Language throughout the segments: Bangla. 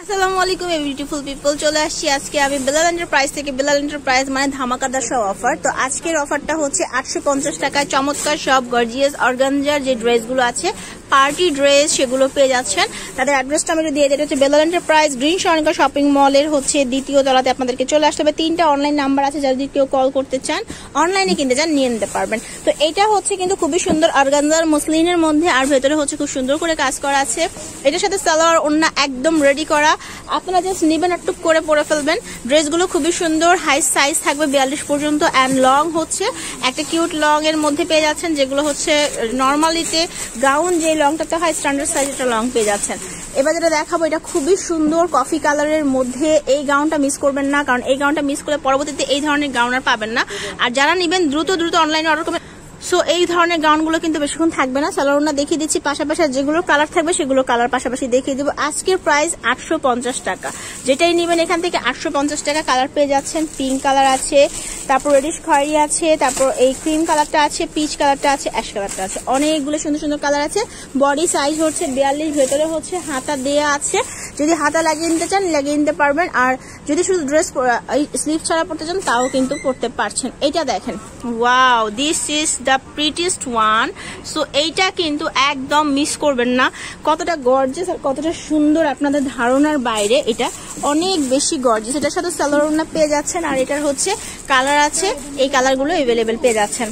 আসসালামু আলাইকুম বিউটিফুল পিপল, চলে আসছি আজকে আমি বেলাল এন্টারপ্রাইজ থেকে। বেলাল এন্টারপ্রাইজ মানে ধামাকাদার সব অফার। তো আজকের অফারটা হচ্ছে 850 টাকায় চমৎকার সব গর্জিয়াস অর্গানজার যে ড্রেসগুলো আছে, পার্টি ড্রেস, সেগুলো পেয়ে যাচ্ছেন। তাদের অ্যাড্রেসটা আমি দিয়ে দিই, হচ্ছে বেলাল এন্টারপ্রাইজ, গ্রিন সরণিকা শপিং মলের হচ্ছে দ্বিতীয় তলাতে আপনাদেরকে চলে আসতে হবে। 3টা অনলাইন নাম্বার আছে, যদি কেউ কল করতে চান, অনলাইনে কিনতে চান, নিয়ে নিতে পারবেন। তো এটা হচ্ছে কিন্তু খুবই সুন্দর অর্গানজার মসলিনের মধ্যে, আর ভেতরে হচ্ছে খুব সুন্দর করে কাজ করা আছে। এটার সাথে সালোয়ার ওড়না একদম রেডি করা, আপনারা জাস্ট নিবেন আর টুক করে পরে ফেলবেন। ড্রেসগুলো খুবই সুন্দর, হাই সাইজ থাকবে 42 পর্যন্ত, অ্যান্ড লং হচ্ছে একটা কিউট লং এর মধ্যে পেয়ে যাচ্ছেন, যেগুলো হচ্ছে নর্মালিতে গাউন যে লংটাতে হয় স্ট্যান্ডার্ড সাইজ, এটা লং পেয়ে যাচ্ছেন। এবার যেটা দেখাবো, এটা খুবই সুন্দর কফি কালারের মধ্যে। এই গাউনটা মিস করবেন না, কারণ এই গাউনটা মিস করলে পরবর্তীতে এই ধরনের গাউন আর পাবেন না। আর যারা নিবেন দ্রুত অনলাইনে অর্ডার করবেন। সো এই ধরনের গাউনগুলো কিন্তু বেশিক্ষণ থাকবে না। সালোয়ারটা দেখিয়ে দিচ্ছি, পাশাপাশি যেগুলো কালার থাকবে সেগুলো কালার পাশাপাশি দেখিয়ে দেবো। আজকের প্রাইস 850 টাকা, যেটাই নেবেন এখান থেকে 850 টাকা। কালার পেয়ে যাচ্ছেন, পিঙ্ক কালার আছে, তারপর রেডিশ খয়েরি আছে, তারপর এই ক্রিম কালারটা আছে, পিচ কালারটা আছে, অ্যাশ কালারটা আছে, অনেকগুলো সুন্দর সুন্দর কালার আছে। বডি সাইজ হচ্ছে 42, ভেতরে হচ্ছে হাতা দেয়া আছে, যদি হাতা লাগিয়ে নিতে চান লাগিয়ে নিতে পারবেন। আর যদি শুধু ড্রেস স্লিভ ছাড়া পড়তে চান তাও কিন্তু পড়তে পারছেন। এটা দেখেন, wow, this is the prettiest one. So এইটা কিন্তু একদম মিস করবেন না, কতটা গর্জিয়াস আর কতটা সুন্দর আপনাদের ধারণার বাইরে। এটা অনেক বেশি গর্জিয়াস। এটার সাথে সালোয়ার ওড়না পেয়ে যাচ্ছেন, আর এটার হচ্ছে কালার আছে, এই কালারগুলো এভেলেবেল পেয়ে যাচ্ছেন।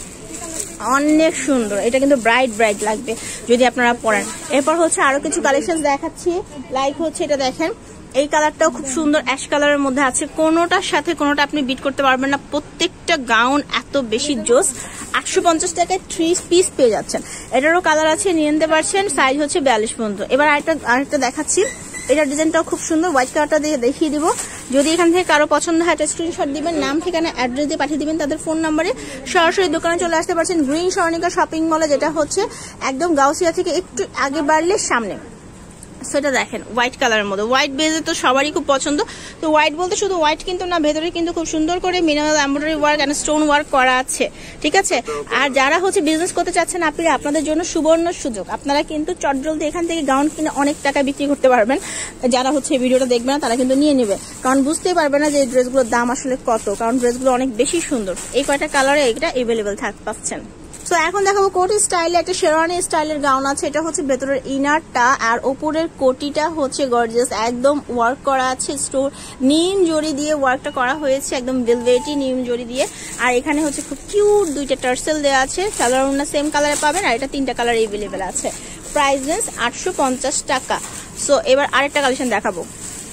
অনেক সুন্দর, এটা কিন্তু ব্রাইট লাগবে যদি আপনারা পরেন। এরপর হচ্ছে আরো কিছু কালেকশন দেখাচ্ছি, লাইক হচ্ছে এটা দেখেন, এই কালারটাও খুব সুন্দর, অ্যাশ কালারের মধ্যে আছে। কোনোটার সাথে কোনোটা আপনি বিট করতে পারবেন না, প্রত্যেকটা গাউন এত বেশি জোস। 850 টাকায় 3 পিস পেয়ে যাচ্ছেন। এটারও কালার আছে, নিয়ে নিতে পারছেন, সাইজ হচ্ছে 42 পর্যন্ত। এবার আরেকটা দেখাচ্ছি, এটার ডিজাইনটাও খুব সুন্দর, হোয়াইট কালারটা দিয়ে দেখিয়ে দিব। যদি এখান থেকে কারো পছন্দ হয় একটা স্ক্রিনশট দিবেন, নাম ঠিকানা অ্যাড্রেস দিয়ে পাঠিয়ে দিবেন তাদের ফোন নাম্বারে। সরাসরি দোকানে চলে আসতে পারছেন গ্রিন সরণিকা শপিং মলে, যেটা হচ্ছে একদম গাউসিয়া থেকে একটু আগে বাড়লে সামনে। সেটা দেখেন হোয়াইট কালারের মধ্যে, হোয়াইট বেজে তো সবারই খুব পছন্দ। তো হোয়াইট বলতে শুধু হোয়াইট কিন্তু না, ভেতরে কিন্তু খুব সুন্দর করে minimal embroidery work and stone work করা আছে, ঠিক আছে। আর যারা হচ্ছে বিজনেস করতে চাচ্ছেন, আপনারা আপনাদের জন্য সুবর্ণ সুযোগ, আপনারা কিন্তু চটজলদি এখান থেকে গাউন কিনে অনেক টাকা বিক্রি করতে পারবেন। যারা হচ্ছে এই ভিডিওটা দেখবে না তারা কিন্তু নিয়ে নেবে, কারণ বুঝতেই পারবে না যে এই ড্রেসগুলোর দাম আসলে কত, কারণ ড্রেসগুলো অনেক বেশি সুন্দর। এই কয়টা কালারে এটা এভেলেবেল পাচ্ছেন। তো এখন দেখাবো কোটি স্টাইলে একটা শেরওয়ানি স্টাইলের গাউন আছে। এটা হচ্ছে ভেতরের ইনারটা আর উপরের কোটিটা হচ্ছে গর্জিয়াস, একদম ওয়ার্ক করা আছে, স্টোর নিম জড়ি দিয়ে ওয়ার্কটা করা হয়েছে, একদম ভেলভেটি নিম জড়ি দিয়ে। আর এখানে হচ্ছে খুব কিউট 2টা টার্সেল দেওয়া আছে, সালোয়ার ওড়না সেম কালারে পাবেন, আর এটা 3টা কালার এভেলেবেল আছে। প্রাইস রেঞ্জ 850 টাকা। সো এবার আরেকটা কালেকশন দেখাবো,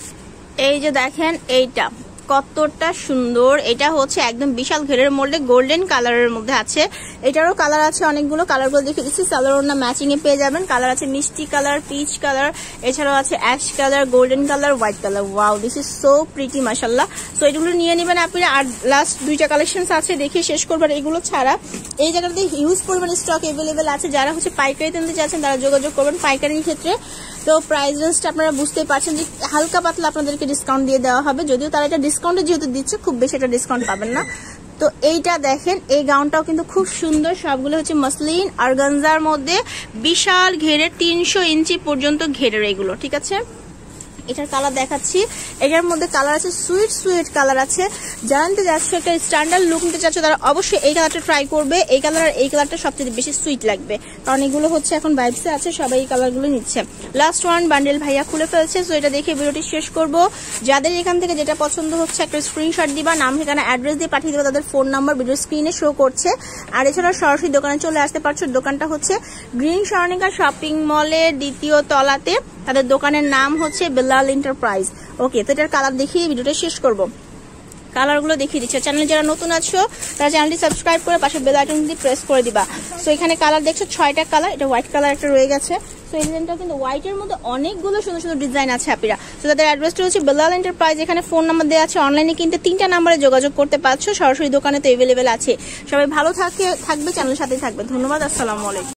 এই যে দেখেন এইটা কতটা সুন্দর। এটা হচ্ছে একদম বিশাল ঘেরের মধ্যে গোল্ডেন কালারের মধ্যে আছে। এটারও কালার আছে অনেকগুলো, কালারগুলো দেখে দিচ্ছি। সালোয়ার ওড়না ম্যাচিং এ পেয়ে যাবেন। কালার আছে মিষ্টি কালার, পিচ কালার, এছাড়াও আছে ash colour, golden colour, white colour. Wow, this is so pretty, মাশাআল্লাহ। সো এগুলো নিয়ে নেবেন আপনারা। আর লাস্ট 2টা কালেকশন আছে, দেখে শেষ করবেন। এগুলো ছাড়া এই জায়গাটাতে হিউজ পরিমাণ স্টক এভেলেবেল আছে। যারা হচ্ছে পাইকারিতে নিতে চাচ্ছেন তারা যোগাযোগ করবেন পাইকারির ক্ষেত্রে। তো প্রাইস রেঞ্জটা আপনারা বুঝতেই পারছেন যে হালকা পাতলা আপনাদেরকে ডিসকাউন্ট দিয়ে দেওয়া হবে, যদিও তারা এটা ডিসকাউন্টে যেহেতু দিচ্ছে খুব বেশি এটা ডিসকাউন্ট পাবেন না। তো এইটা দেখেন, এই গাউনটাও কিন্তু খুব সুন্দর, সবগুলো হচ্ছে মসলিন অর্গানজার মধ্যে, বিশাল ঘেরের 300 ইঞ্চি পর্যন্ত ঘেরের এগুলো, ঠিক আছে। এটার কালার দেখাচ্ছি, এটার মধ্যে কালার আছে সুইট কালার আছে। জানতে যাচ্ছে একটা স্ট্যান্ডার্ড লুক নিতে চাচ্ছ তারা অবশ্যই এই কালারটা ট্রাই করবে। এই কালার আর এই কালারটা সবচেয়ে বেশি সুইট লাগবে, কারণ এগুলো হচ্ছে এখন ভাইবসে আছে, সবাই এই কালারগুলো নিচ্ছে। লাস্ট ওয়ান বান্ডেল ভাইয়া খুলে ফেলছে। সো এটা দেখে ভিডিওটি শেষ করব। যাদের এখান থেকে যেটা পছন্দ হচ্ছে একটা স্ক্রিনশট দিবা, নাম ঠিকানা অ্যাড্রেস দিয়ে পাঠিয়ে দেবো, তাদের ফোন নাম্বার ভিডিও স্ক্রিনে শো করছে। আর এছাড়া সরাসরি দোকানে চলে আসতে পারছো। দোকানটা হচ্ছে গ্রিন সরণিকা শপিং মলের দ্বিতীয় তলাতে, তাদের দোকানের নাম হচ্ছে বেলাল এন্টারপ্রাইজ। ওকে, তো এটার কালার দেখিয়ে ভিডিওটা শেষ করব। কালারগুলো দেখিয়ে দিচ্ছে। চ্যানেলে যারা নতুন আছো তারা চ্যানেলটি সাবস্ক্রাইব করে পাশে বেল আইকনটি প্রেস করে দিবা। সো এখানে কালার দেখছো 6টা কালার, এটা হোয়াইট কালার একটা রয়ে গেছে। সো এই ডিজাইনটা কিন্তু হোয়াইটের মধ্যে অনেকগুলো সুন্দর সুন্দর ডিজাইন আছে আপনারা। তো তাদের অ্যাড্রেসটা হচ্ছে বেলাল এন্টারপ্রাইজ, এখানে ফোন নাম্বার দেওয়া আছে, অনলাইনে কিনতে 3টা নাম্বারে যোগাযোগ করতে পারছো, সরাসরি দোকানে তো এভেলেবেল আছে। সবাই ভালো থাকবে, চ্যানেলের সাথেই থাকবে। ধন্যবাদ, আসসালামু আলাইকুম।